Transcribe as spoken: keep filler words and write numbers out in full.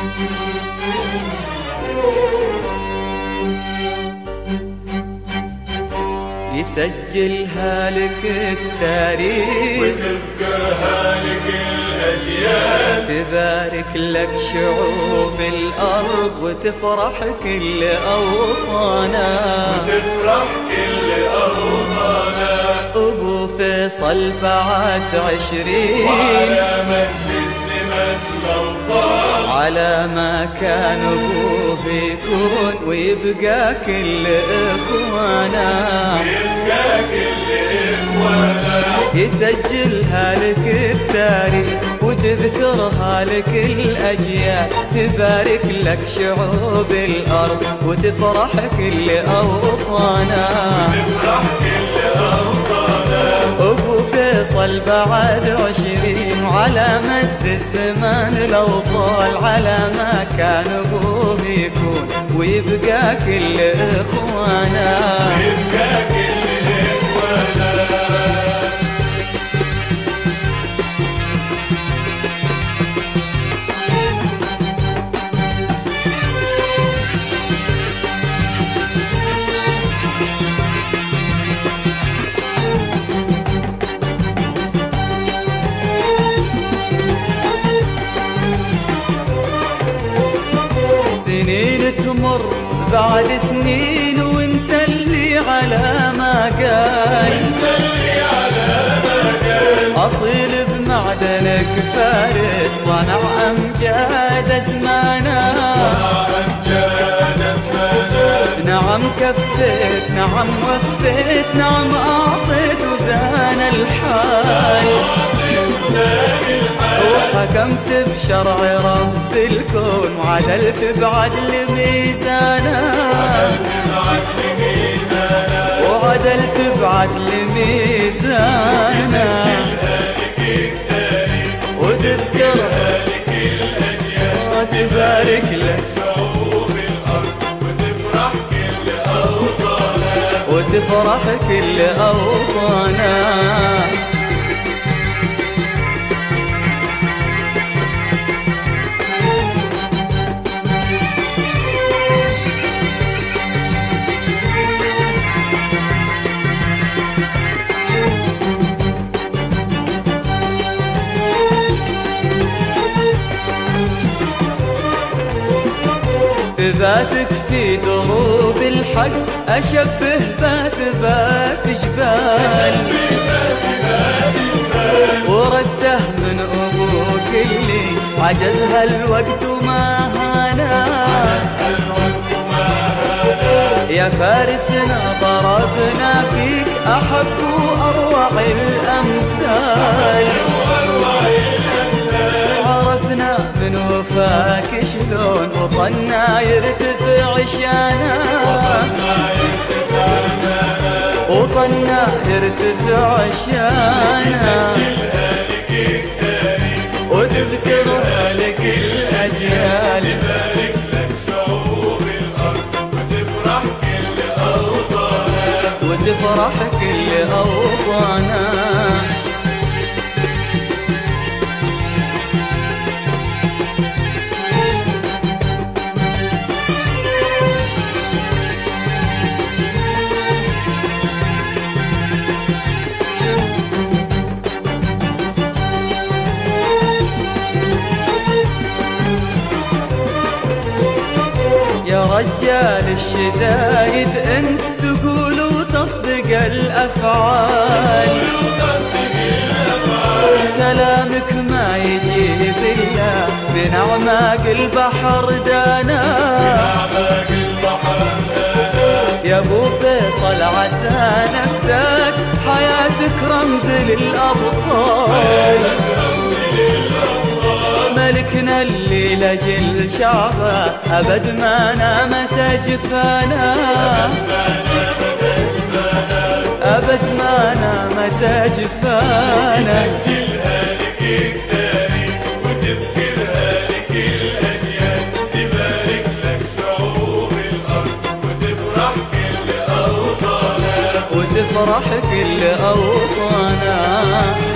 يسجلها لك التاريخ وتذكرها لك الأجيال، تبارك لك شعوب الأرض وتفرح كل أوطانا، وتفرح كل أوطانا. أبو فيصل بعد عشرين وعلى مجد الزمن الأوطان، على ما كان أبوه يكون ويبقى كل إخوانا، ويبقى كل إخوانا. يسجلها لك التاريخ وتذكرها لك الأجيال، تبارك لك شعوب الأرض وتفرح كل أوطانا، وتفرح كل أوطانا. أبو فيصل بعد عشرين على مد الزمان لو طال، على ما كان أبوه يكون ويبقى كل إخوانا، ويبقى كل إخوانا. سنين تمر بعد سنين وانت اللي على ما قال، انت اللي على ما قال، أصيل بمعدنك فارس صنع أمجاد زمانا، أمجاد زمانا. نعم كفيت نعم وفيت نعم أعطيت وزان الحال، وحكمت بشرع رب الكون وعدلت بعدل ميزانا، وعدلت بعدل ميزانا، وتذكرها لك الأجيال، وتبارك لك شعوب الأرض وتفرح كل أوطانا، وتفرح كل أوطانا. ثباتك في دروب الحق أشبه بثبات جبال، ورثته من أبوك اللي عجزها الوقت وما هانا، يا فارسنا ضربنا فيك أحب وأروع الأمثال، عرفنا من وفاك شلون وطنا يرتفع شانا، وطنا يرتفع شانا، وتذكرها لك الأجيال، تبارك لك شعوب الأرض وتفرح كل أوطانا، وتفرح كل أوطانا. يا رجال الشدايد انت تقول وتصدق الافعال، كلامك ما يجيب الا بنعماق البحر دانا، يا ابو فيصل عسى نفسك حياتك رمز للابطال، ملكنا اللي لجل شعبه أبد ما نامت جفانا، أبد ما نامت جفانا، تسجلها لك التاريخ وتذكرها لك الأجيال، تبارك لك شعوب الأرض وتفرح كل أوطانا، وتفرح كل أوطانا.